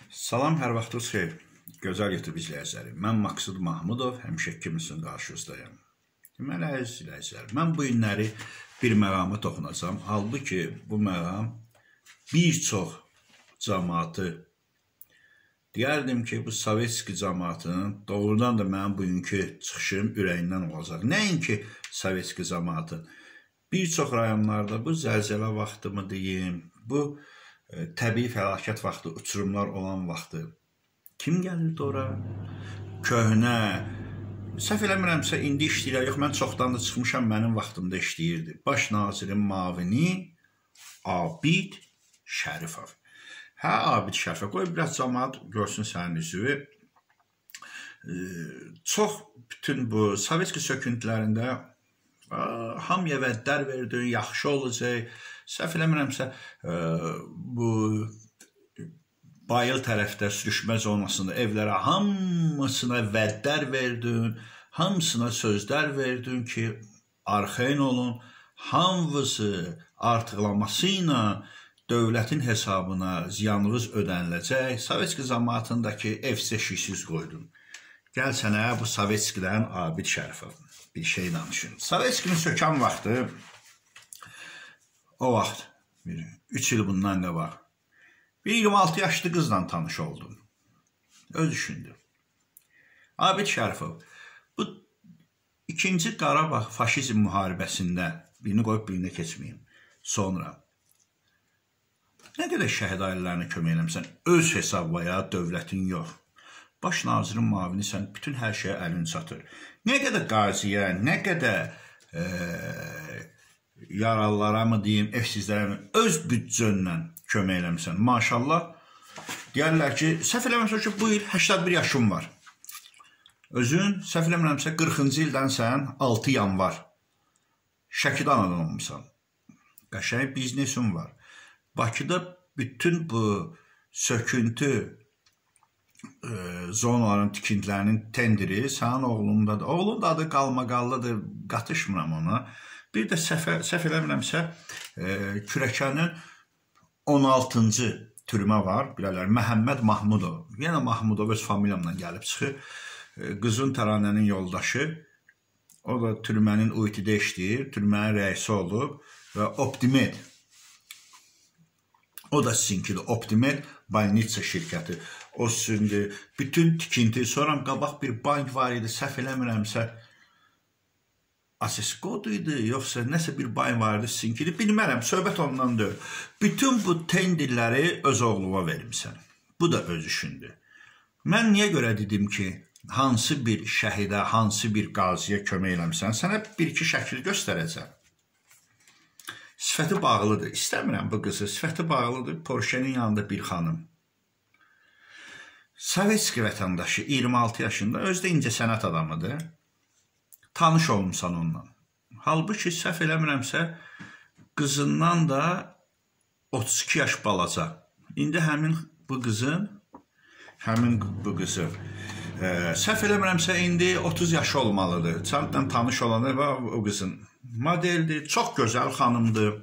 Salam, hər vaxtınız xeyir. Gözəl YouTube izləyiciləri. Mən Maksud Mahmudov, həmişə kiminizin qarşınızdayım. Deməli, əziz izləyicilər, mən bu günləri bir məqama toxunacağam. Halbuki bu məqam bir çox cəmaatı deyərdim ki, bu Sovetski cəmaatının doğrudan da mənim bugünkü çıxışım ürəyindən olacaq. Nəinki Sovetski cəmaatı. Bir çox rayonlarda bu zəlzələ vaxtı mı deyim, bu təbii fəlakət vaxtı, uçurumlar olan vaxtı kim gəlirdi ora? Köhnə, səhv eləmirəmsə, indi işləyirlər. Yox, mən çoxdan da çıxmışam, mənim vaxtımda işləyirdi. Baş nazirin mavini Abid Şərifov. Hə, Abid Şərifov, qoy biraz cəmaat görsün sənin üzvü. Çox bütün bu Sovetski söküntülərində hamıya vədlər verdin, yaxşı olacaq. Səhv eləmirəmsə, bu Bayıl tərəfdə sürüşmə zonasında evlərə hamısına vədlər verdin, hamısına sözlər verdin ki, arxain olun, hamısı artıqlaması ilə dövlətin hesabına ziyanınız ödəniləcək. Sovetski cəmaatındakı ev-seşiksiz qoydun. Gəl sənə bu Sovetskidən Abid Şərifov bir şey danışın. Sovetskinin sökən vaxtı, o vaxt, 3 il bundan qabaq, bir 26 yaşlı qızla tanış oldum. Öz düşündü. Abid Şərifov, bu 2-ci Qarabağ faşizm müharibəsində, birini qoyub birini keçməyim, sonra nə qədər şəhid ailələrinə kömək eləmişsən, öz hesabaya dövlətin yox. Baş nazirin mavini sən bütün hər şeyə əlin çatır. Nə qədər qaziyə, nə qədər yaralılara mı deyim, evsizlərə mi, öz büdcönlə kömək eləmişsən. Maşallah, deyərlər ki, səhv eləmirəmsə ki, bu il 81 yaşım var. Özün, səhv eləmirəmsə, 40-cı ildən sən 6 yanvar Şəkidə anadan olmuşsan. Qəşəng biznesin var. Bakıda bütün bu söküntü zonaların tikintilərinin tendiri sənin oğlundadır. Oğlun da adı qalmaqallıdır, qatışmıram ona. Bir də səhv eləmirəmsə, Kürəkənin 16-cı türmə var, bilərlər, Məhəmməd Mahmudov. Yenə Mahmudov öz familiyamla gəlib çıxır. Qızın Təranənin yoldaşı, o da türmənin UIT-də işləyir, türmənin rəisi olub və Optimed, o da sizinkidir, Optimed Balnitsa şirkəti. O sizindir, bütün tikinti, sonra qabaq bir bank var idi, səhv eləmirəmsə, Aseskodu idi, yoxsa nəsə bir bank var idi, sizinkidir, bilmərəm, söhbət ondan deyil. Bütün bu tendirləri öz oğluma verimsən. Bu da öz işindir. Mən niyə görə dedim ki, hansı bir şəhidə, hansı bir qaziyə kömək eləmişsən, sənə bir-iki şəkil göstərəcəm. Sifəti bağlıdır, istəmirəm bu qızı, sifəti bağlıdır, Porsche'nin yanında bir xanım. Sovetski vətəndaşı, 26 yaşında, özdə incəsənət adamıdır. Tanış olmuşsan ondan. Halbuki səhv eləmirəmsə, qızından da 32 yaş balaca. İndi həmin bu qızın, səhv eləmirəmsə, indi 30 yaşı olmalıdır. Çartla tanış olanı var o qızın. Modeldir, çox gözəl xanımdır.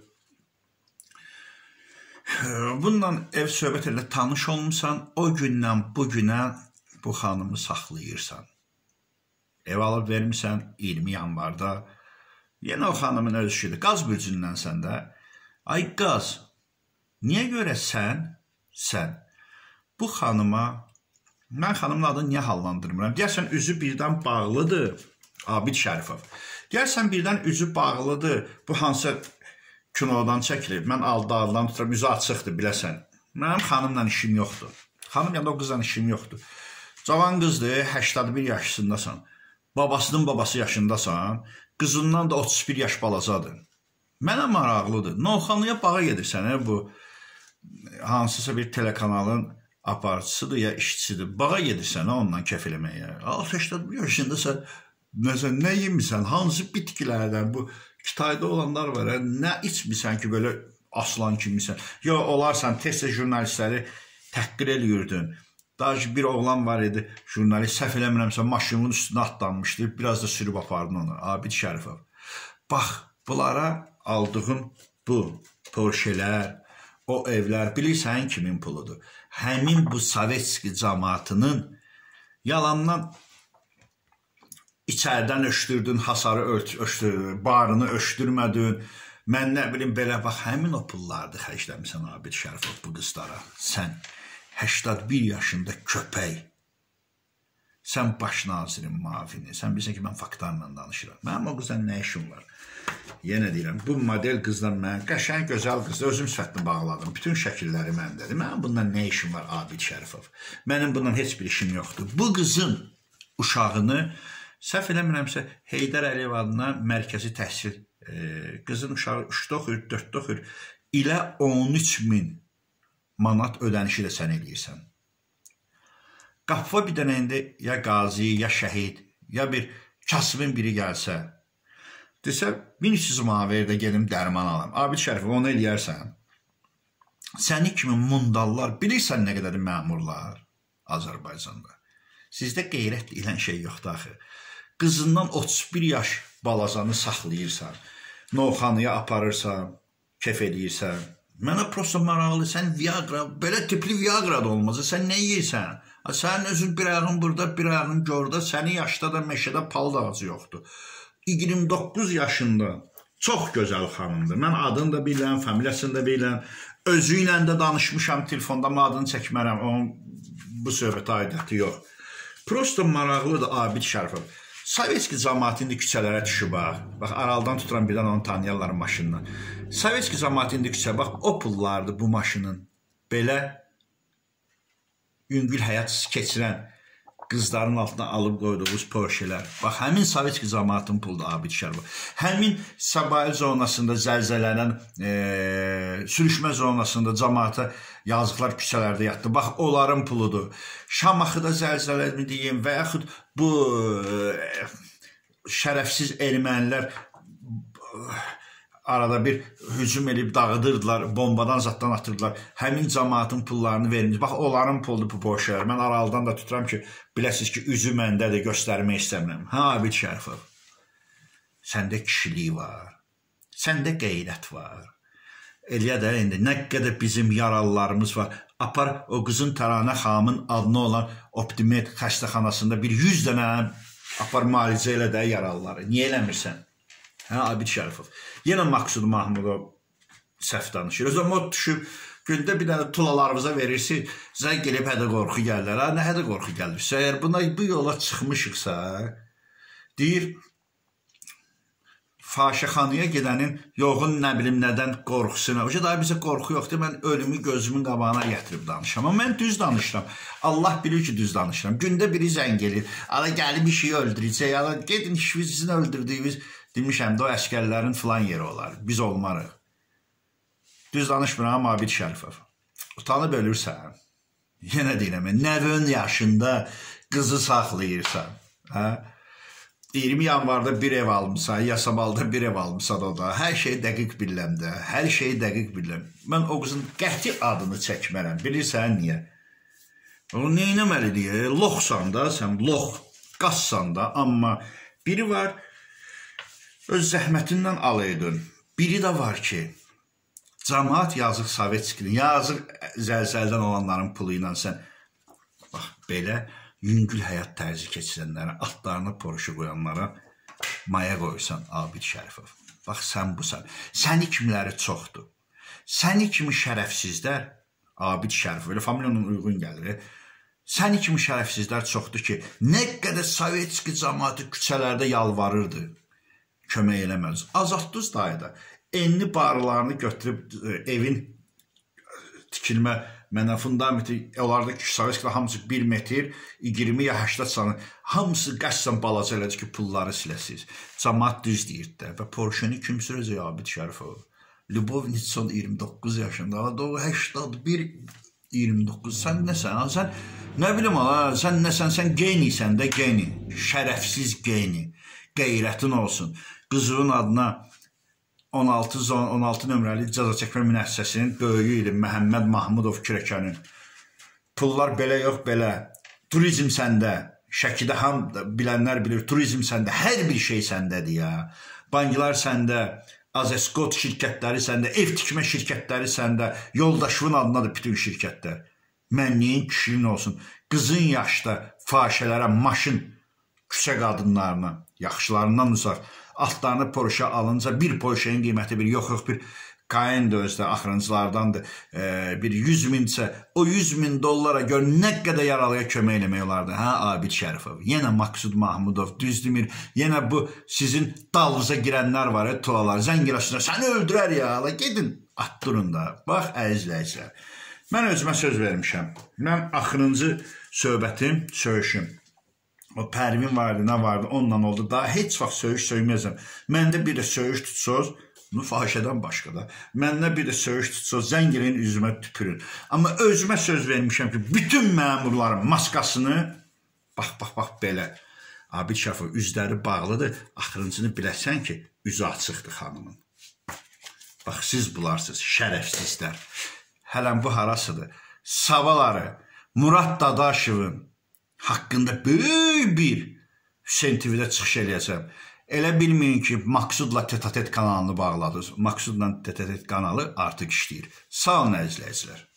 Bundan ev söhbət elə tanış olmuşsan, o gündən bu günə bu xanımı saxlayırsan. Ev alıb vermişsən 20 yanvarda. Yenə o xanımın öz işidir. Qaz bürcündən sən də. Ay qaz, niyə görə sən bu xanıma, mən xanımın adını niyə hallandırmıram? Deyərsən, üzü birdən bağlıdır, Abid Şərifov. Deyərsən, birdən üzü bağlıdır, bu hansı kinodan çəkilib, mən adından tuturam, üzü açıqdır, biləsən. Mənim xanımla işim yoxdur. Xanım yanında o qızla işim yoxdur. Cavan qızdır, 81 yaşındasan. Babasının babası yaşındasan, qızından da 31 yaş balacadır. Mənə maraqlıdır. Novxanlıya bağa gedirsən, bu hansısa bir telekanalın aparıcısıdır ya işçisidir. Bağa gedirsən, ondan kəf eləməyə. 61 yaşındasan, nə yemisən, hansı bitkilərdən, bu Kitayda olanlar var, nə içmirsən ki, belə aslan kimisən. Yox, olarsan, tez-tez jurnalistləri təhqir eləyirdin. Daha ki, bir oğlan var idi, jurnalist, səhv eləmirəmsə, maşının üstünə atlanmışdı, biraz da sürüb apardın onu, Abid Şərifov. Bax, bunlara aldığın bu Porsche'lər, o evlər bilirsən kimin puludur? Həmin bu Sovetski cəmaatının yalandan içərdən öşdürdün, hasarı öşdürdün, barını öşdürmədin. Mən nə bilim belə bax, həmin o pullardı xərcləmirsən Abid Şərifov bu qızlara. Sən 81 yaşında köpək. Sən baş nazirin mavini. Sən bilirsən ki, mən faktlarla danışıram. Mənim o qızdan nə işim var? Yenə deyirəm, bu model qızdan mən qəşəng, gözəl qızda özüm sifətini bağladım. Bütün şəkilləri məndədir. Mənim bundan nə işim var Abid Şərifov? Mənim bundan heç bir işim yoxdur. Bu qızın uşağını, səhv eləmirəmsə, Heydər Əliyev adına mərkəzi təhsil, qızın uşağı 3-də oxuyur, 4-də oxuyur, ilə 13.000 manat ödənişi də sən eləyirsən. Qapıva bir dənə indi ya qazi, ya şəhid, ya bir kasibin biri gəlsə, desə, 1300 manat ver də gedim dərman alam. Abid Şərifov, onu eləyərsən. Səni kimi mundallar, bilirsən nə qədədir məmurlar Azərbaycanda. Sizdə qeyrət deyilən şey yoxdur axı. Qızından 31 yaş balazanı saxlayırsan, Novxanıya aparırsan, kef eləyirsən. Mənə prosto maraqlı, sən Viagra, belə tipli Viagra da olmaz, sən nə yeyirsən? Sənin özün bir ayağın burada, bir ayağın orada, səni yaşda da meşədə palıd ağacı yoxdur. 29 yaşında çox gözəl xanımdır. Mən adını da bilirəm, familiyasını da bilirəm. Özü ilə də danışmışam telefonda, amma adını çəkmərəm. Onun bu söhbətə aidiyyəti yox. Prosto maraqlıdır Abid Şərifov. Sovetski cəmaatı indi küçələrə düşüb, bax, araldan tuturam birdən onu tanıyarlar maşından. Sovetski cəmaatı indi küçə, bax, o pullardır bu maşının. Belə yüngül həyat keçirən qızların altına alıb qoyduğumuz Porschelər. Bax, həmin Sovetski cəmaatın puludur Abid Şərifov. Həmin Sabail zonasında zəlzələnən, sürüşmə zonasında cəmaata yazıqlar küçələrdə yatdı. Bax, onların puludur. Şamaxıda zəlzələmi deyim və yaxud bu şərəfsiz ermənilər arada bir hücum edib dağıdırdılar, bombadan zaddan atırdılar. Həmin cəmaatın pullarını vermiş. Bax, onların puludur bu Porschelər. Mən aralıdan da tuturam ki, biləsiniz ki, üzü məndədir, göstərmək istəmirəm. Hə, Abid Şərifov, səndə kişilik var, səndə qeyrət var. Eləyə də indi, nə qədər bizim yaralılarımız var. Apar o qızın Təranə xanımın adına olan Optimed xəstəxanasında bir 100 dənə apar müalicə elə də yaralıları. Niyə eləmirsən? Hə, Abid Şərifov. Yenə Maqsud Mahmudov səhv danışır. O zaman o düşüb, gündə bir dənə tulalarımıza verirsiniz, zəng gelib hədə qorxu gəlirlər. Nə hədə qorxu gəlirsə, əgər buna bu yola çıxmışıqsa, deyir, Faşəxanaya gedənin yoğun nə bilim nədən qorxusuna. O daha bizə qorxu yoxdur, mən ölümü gözümün qabağına gətirib danışıram. Amma mən düz danışıram. Allah bilir ki, düz danışıram. Gündə biri zəng gelir, ala gəlib bir şey öldürəcək, ala gedin sizin öldürdüyümüz, demişəm də o əskərlərin filan yeri olar. Biz olmarıq. Düz danışmıram Abid Şərifov. Utanıb ölürsən. Yenə deyirəm, nəvün yaşında qızı saxlayırsan. Hə? 20 yanvarda bir ev almışsan, Yasamalda bir ev almışsan o da. Hər şey dəqiq biləmdə, hər şey dəqiq biləm. Mən o qızın qəti adını çəkmərəm. Bilirsən niyə? O neynəməlidir? Loxsan da, sən lox, qassan da. Amma biri var, öz zəhmətindən alaydın. Biri də var ki, cəmaat yazıq Sovetskinin, yazıq zəlzəldən olanların pulu ilə sən, bax, belə yüngül həyat tərzi keçirənlərə, atlarına Porsche qoyanlara maya qoyursan Abid Şərifov. Bax, sən busan. Səni kimləri çoxdur. Səni kimi şərəfsizlər, Abid Şərifov, elə familiyanın uyğun gəlir. Səni kimi şərəfsizlər çoxdur ki, nə qədər Sovetski cəmaatı küçələrdə yalvarırdı, kömək eləməz. Azadlıq dayıda enli barlarını götürüb evin tikilmə mənə fundamenti, onlarda ki, Sovetskilər hamısı 1 metr, 20 ya 80 sanı, hamısı qəssən balaca elədir ki, pulları siləsiz. Cəmaat düz deyir də və Porsche'ni kim sürəcək Abid Şərifov? Lubovnitson 29 yaşında, o 81, 29, sən nəsən? Sən, nə bilim, sən nəsən, sən geniysən də geni, şərəfsiz geni, qeyrətin olsun. Qızının adına 16 nömrəli cəza çəkmə müəssisəsinin böyüyü idi Məhəmməd Mahmudov Kürəkənin. Pullar belə yox, belə. Turizm səndə. Şəkidə ham bilənlər bilir, turizm səndə. Hər bir şey səndədir ya. Banklar səndə. Azeskot şirkətləri səndə, ev tikmə şirkətləri səndə, yoldaşının adına da bütün şirkətlər. Mənliyin kişinin olsun. Qızın yaşda fahişələrə maşın, küçə qadınlarına, yaxşılarından uzaq. Altlarını Porsche alınca bir Porsche'nin qiyməti bir, yox, bir Cayenne də özdə axırıncılardandır. Bir 100 minsə, o 100 min dollara gör nə qədər yaralıya kömək eləmək olardı. Hə, Abid Şərifov, yenə Maksud Mahmudov, Düzdemir, yenə bu sizin dalınıza girənlər var, tulalar, zəngiləşsinlər, səni öldürər ya, gedin, atdırın da. Bax, əzizləyicilər, mən özümə söz vermişəm. Mən axırıncı söhbətim, söyüşüm. O Pərvin vardı, nə vardı, onunla oldu. Daha heç vaxt söyüş söyməyəcəm. Məndə bir də söyüş tutsoz, bunu fahişədən başqa da. Məndə bir də söyüş tutsoz, zəngiləyin üzümə tüpürün. Amma özümə söz vermişəm ki, bütün məmurların maskasını, bax, belə. Abid Şərifov, üzləri bağlıdır, axırıncını biləsən ki, üzü açıqdır xanımın. Bax, siz bularsınız, şərəfsizlər. Hələn bu harasıdır? Savaları, Murad Dadaşevin haqqında böyük bir Hüseyin TV-də çıxış eləyəcəm. Elə bilməyin ki, Maksudla Tetatet kanalını bağladınız. Maksudla Tetatet kanalı artıq işləyir. Sağ olun əzizləyicilər.